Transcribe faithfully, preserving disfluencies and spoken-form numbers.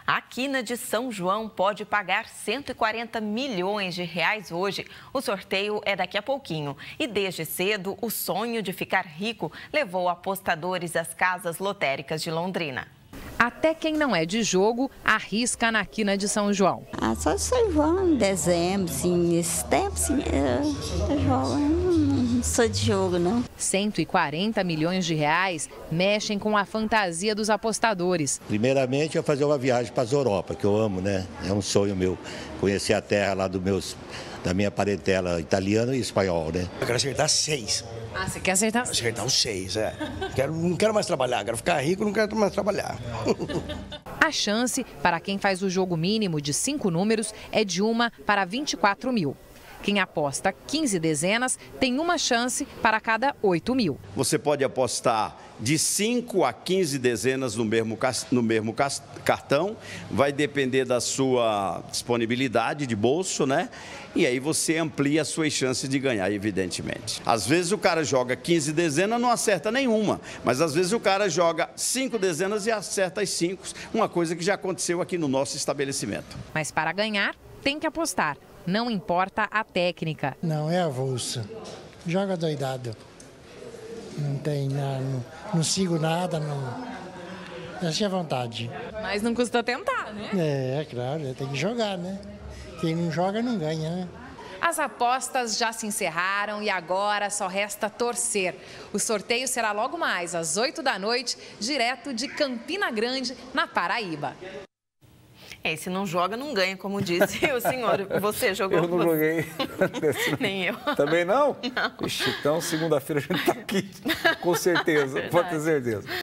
A quina de São João pode pagar cento e quarenta milhões de reais hoje. O sorteio é daqui a pouquinho. E desde cedo, o sonho de ficar rico levou apostadores às casas lotéricas de Londrina. Até quem não é de jogo, arrisca na quina de São João. Ah, só São João, em dezembro, sim, nesse tempo, sim, eu, eu jogo, não sou de jogo, não. cento e quarenta milhões de reais mexem com a fantasia dos apostadores. Primeiramente, eu fazer uma viagem para as Europa, que eu amo, né? É um sonho meu, conhecer a terra lá do meus, da minha parentela italiana e espanhol, né? Eu quero acertar seis. Ah, você quer acertar? Acertar os seis, é. Quero, não quero mais trabalhar, quero ficar rico, não quero mais trabalhar. A chance para quem faz o jogo mínimo de cinco números é de uma para vinte e quatro mil. Quem aposta quinze dezenas tem uma chance para cada oito mil. Você pode apostar de cinco a quinze dezenas no mesmo, no mesmo cartão, vai depender da sua disponibilidade de bolso, né? E aí você amplia as suas chances de ganhar, evidentemente. Às vezes o cara joga quinze dezenas e não acerta nenhuma, mas às vezes o cara joga cinco dezenas e acerta as cinco, uma coisa que já aconteceu aqui no nosso estabelecimento. Mas para ganhar, tem que apostar. Não importa a técnica. Não, é avulso. Joga doidado. Não tem nada, não, não sigo nada, não. Deixa à vontade. Mas não custa tentar, né? É, é claro, tem que jogar, né? Quem não joga não ganha, né? As apostas já se encerraram e agora só resta torcer. O sorteio será logo mais, às oito da noite, direto de Campina Grande, na Paraíba. É, se não joga, não ganha, como disse o senhor. Você jogou? Eu não joguei. Nem eu. Também não? Não. Ixi, então, segunda-feira a gente está aqui, com certeza, pode ter certeza.